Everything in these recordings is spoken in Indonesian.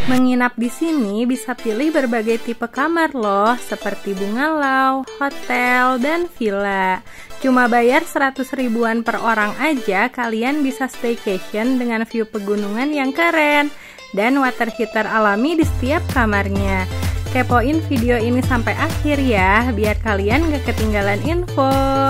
Menginap di sini bisa pilih berbagai tipe kamar loh, seperti bungalow, hotel, dan villa. Cuma bayar 100 ribuan per orang aja, kalian bisa staycation dengan view pegunungan yang keren dan water heater alami di setiap kamarnya. Kepoin video ini sampai akhir ya, biar kalian gak ketinggalan info.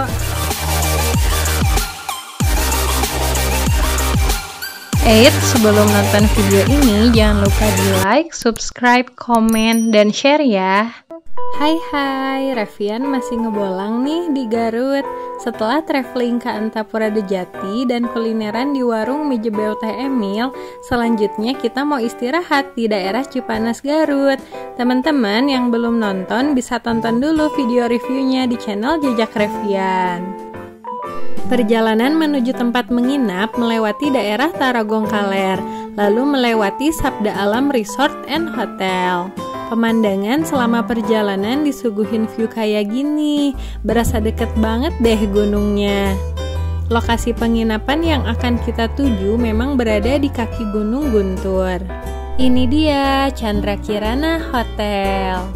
Sebelum nonton video ini, jangan lupa di like, subscribe, komen, dan share ya. Hai, Revian masih ngebolang nih di Garut. Setelah traveling ke Antapura Dejati dan kulineran di warung mie jebel Teh Emil, selanjutnya kita mau istirahat di daerah Cipanas Garut. Teman-teman yang belum nonton bisa tonton dulu video reviewnya di channel Jejak Revian. Perjalanan menuju tempat menginap melewati daerah Tarogong Kaler, lalu melewati Sabda Alam Resort and Hotel. Pemandangan selama perjalanan disuguhin view kayak gini, berasa deket banget deh gunungnya. Lokasi penginapan yang akan kita tuju memang berada di kaki Gunung Guntur. Ini dia Chandra Kirana Hotel.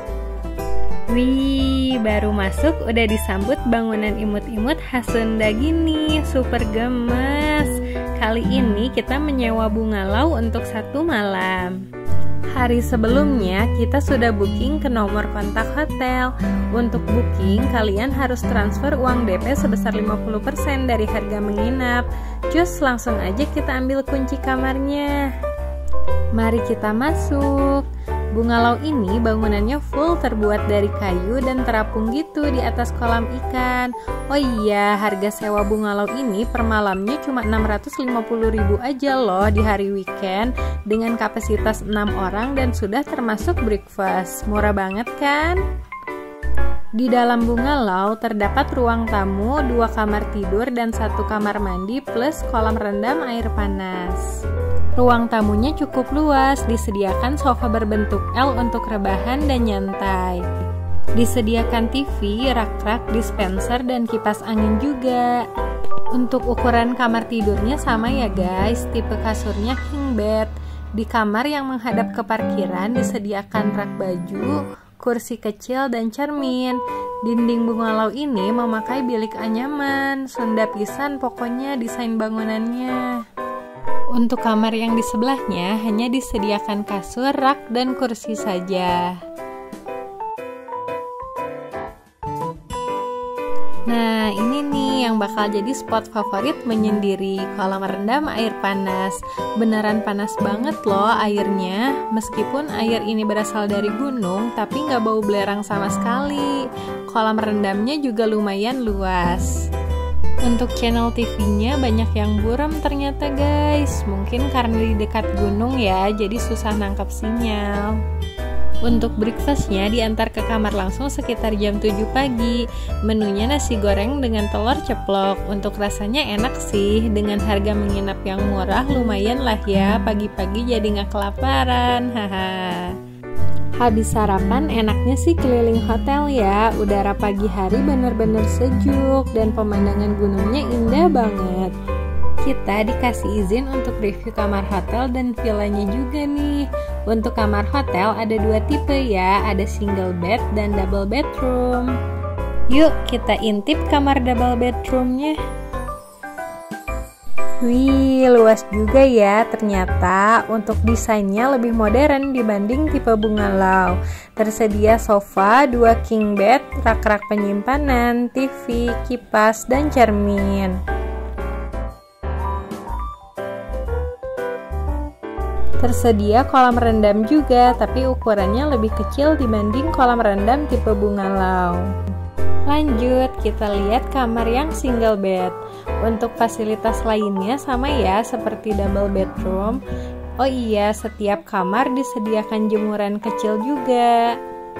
Wih, baru masuk udah disambut bangunan imut-imut khas Sunda gini, super gemes. Kali ini kita menyewa bungalow untuk 1 malam. Hari sebelumnya kita sudah booking ke nomor kontak hotel. Untuk booking, kalian harus transfer uang DP sebesar 50% dari harga menginap. Cus, langsung aja kita ambil kunci kamarnya. Mari kita masuk. Bungalow ini bangunannya full terbuat dari kayu dan terapung gitu di atas kolam ikan. Oh iya, harga sewa bungalow ini per malamnya cuma 650 ribu aja loh di hari weekend dengan kapasitas 6 orang dan sudah termasuk breakfast. Murah banget kan? Di dalam bungalow terdapat ruang tamu, 2 kamar tidur dan 1 kamar mandi plus kolam rendam air panas. Ruang tamunya cukup luas, disediakan sofa berbentuk L untuk rebahan dan nyantai. Disediakan TV, rak-rak, dispenser, dan kipas angin juga. Untuk ukuran kamar tidurnya sama ya guys, tipe kasurnya king bed. Di kamar yang menghadap ke parkiran disediakan rak baju, kursi kecil, dan cermin. Dinding bungalow ini memakai bilik anyaman, Sunda pisan pokoknya desain bangunannya. Untuk kamar yang di sebelahnya hanya disediakan kasur, rak, dan kursi saja. Nah, ini nih yang bakal jadi spot favorit menyendiri, kolam rendam air panas. Beneran panas banget loh airnya. Meskipun air ini berasal dari gunung, tapi nggak bau belerang sama sekali. Kolam rendamnya juga lumayan luas. Untuk channel TV-nya banyak yang buram ternyata guys. Mungkin karena di dekat gunung ya, jadi susah nangkap sinyal. Untuk breakfastnya diantar ke kamar langsung sekitar jam 7 pagi. Menunya nasi goreng dengan telur ceplok. Untuk rasanya enak sih, dengan harga menginap yang murah lumayan lah ya. Pagi-pagi jadi gak kelaparan, haha. Habis sarapan enaknya sih keliling hotel ya. Udara pagi hari bener-bener sejuk dan pemandangan gunungnya indah banget. Kita dikasih izin untuk review kamar hotel dan villanya juga nih. Untuk kamar hotel ada 2 tipe ya, ada single bed dan double bedroom. Yuk kita intip kamar double bedroomnya. Wih, luas juga ya ternyata. Untuk desainnya lebih modern dibanding tipe bungalow. Tersedia sofa, 2 king bed, rak-rak penyimpanan, TV, kipas, dan cermin. Tersedia kolam rendam juga, tapi ukurannya lebih kecil dibanding kolam rendam tipe bungalow. Lanjut, kita lihat kamar yang single bed. Untuk fasilitas lainnya sama ya seperti double bedroom. Oh iya, setiap kamar disediakan jemuran kecil juga.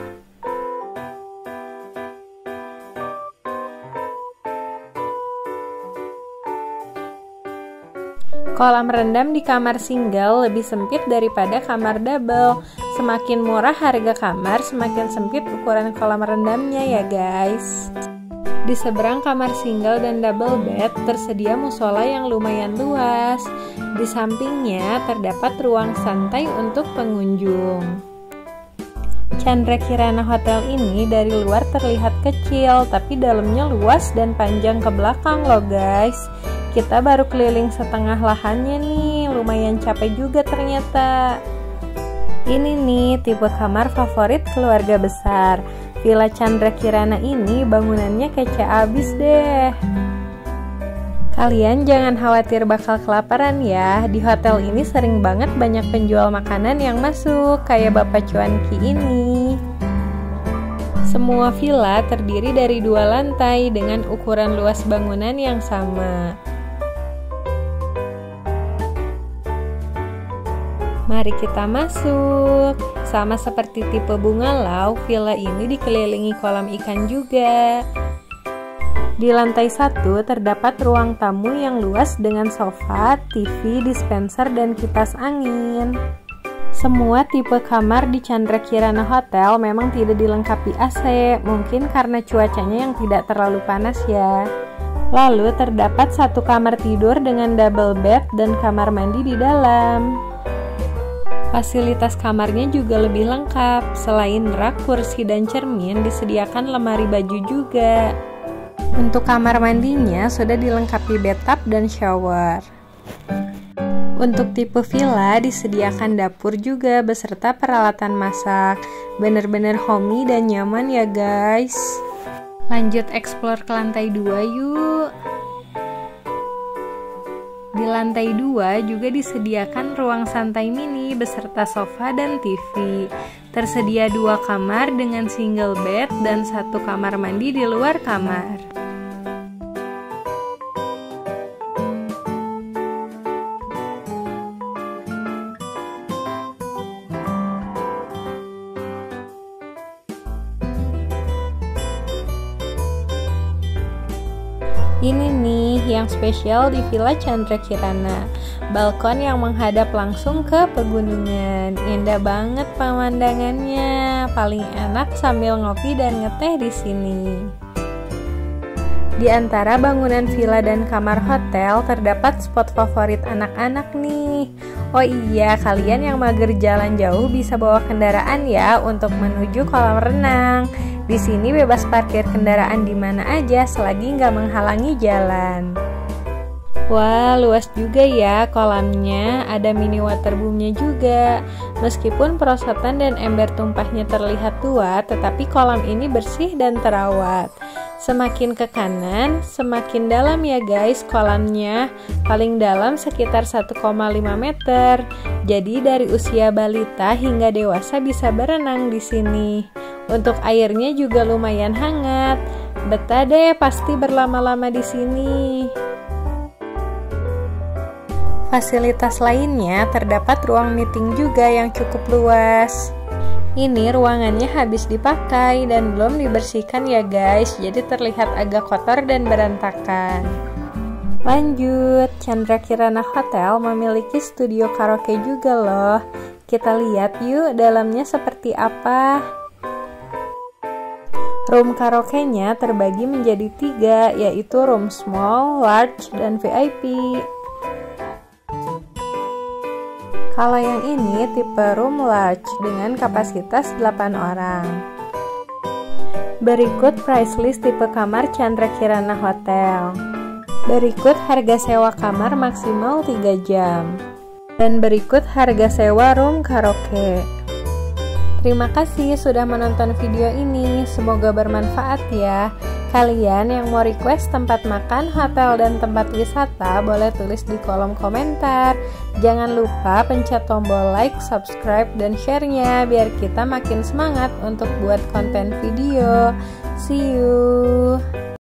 Kolam rendam di kamar single lebih sempit daripada kamar double. Semakin murah harga kamar, semakin sempit ukuran kolam rendamnya ya guys. Di seberang kamar single dan double bed tersedia musola yang lumayan luas. Di sampingnya terdapat ruang santai untuk pengunjung. Chandra Kirana Hotel ini dari luar terlihat kecil, tapi dalamnya luas dan panjang ke belakang loh guys. Kita baru keliling setengah lahannya nih, lumayan capek juga ternyata. Ini nih tipe kamar favorit keluarga besar. Villa Chandra Kirana ini bangunannya kece abis deh. Kalian jangan khawatir bakal kelaparan ya. Di hotel ini sering banget banyak penjual makanan yang masuk, kayak Bapak Cuanki ini. Semua villa terdiri dari 2 lantai dengan ukuran luas bangunan yang sama. Mari kita masuk. Sama seperti tipe Bungalau, villa ini dikelilingi kolam ikan juga. Di lantai 1 terdapat ruang tamu yang luas dengan sofa, TV, dispenser, dan kipas angin. Semua tipe kamar di Chandra Kirana Hotel memang tidak dilengkapi AC, mungkin karena cuacanya yang tidak terlalu panas ya. Lalu terdapat 1 kamar tidur dengan double bed dan kamar mandi di dalam. Fasilitas kamarnya juga lebih lengkap. Selain rak, kursi, dan cermin, disediakan lemari baju juga. Untuk kamar mandinya sudah dilengkapi bathtub dan shower. Untuk tipe villa disediakan dapur juga beserta peralatan masak. Bener-bener homey dan nyaman ya guys. Lanjut explore ke lantai 2 yuk. Di lantai 2 juga disediakan ruang santai mini beserta sofa dan TV. Tersedia 2 kamar dengan single bed dan 1 kamar mandi di luar kamar. Ini nih yang spesial di Villa Chandra Kirana, balkon yang menghadap langsung ke pegunungan. Indah banget pemandangannya, paling enak sambil ngopi dan ngeteh di sini. Di antara bangunan villa dan kamar hotel terdapat spot favorit anak-anak nih. Oh iya, kalian yang mager jalan jauh bisa bawa kendaraan ya untuk menuju kolam renang. Di sini bebas parkir kendaraan di mana aja selagi nggak menghalangi jalan. Wah, luas juga ya kolamnya, ada mini waterboomnya juga. Meskipun perosotan dan ember tumpahnya terlihat tua, tetapi kolam ini bersih dan terawat. Semakin ke kanan, semakin dalam ya guys kolamnya. Paling dalam sekitar 1,5 meter. Jadi dari usia balita hingga dewasa bisa berenang di sini. Untuk airnya juga lumayan hangat. Betah deh pasti berlama-lama di sini. Fasilitas lainnya terdapat ruang meeting juga yang cukup luas. Ini ruangannya habis dipakai dan belum dibersihkan ya guys, jadi terlihat agak kotor dan berantakan. Lanjut, Chandra Kirana Hotel memiliki studio karaoke juga loh. Kita lihat yuk dalamnya seperti apa. Room karaoke-nya terbagi menjadi 3, yaitu room small, large, dan VIP. Kalau yang ini tipe room large dengan kapasitas 8 orang. Berikut price list tipe kamar Chandra Kirana Hotel. Berikut harga sewa kamar maksimal 3 jam. Dan berikut harga sewa room karaoke. Terima kasih sudah menonton video ini, semoga bermanfaat ya. Kalian yang mau request tempat makan, hotel, dan tempat wisata boleh tulis di kolom komentar. Jangan lupa pencet tombol like, subscribe, dan share-nya biar kita makin semangat untuk buat konten video. See you!